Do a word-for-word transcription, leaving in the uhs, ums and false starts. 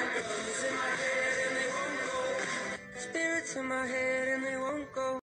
Guns in my head and they won't go. Spirits in my head and they won't go.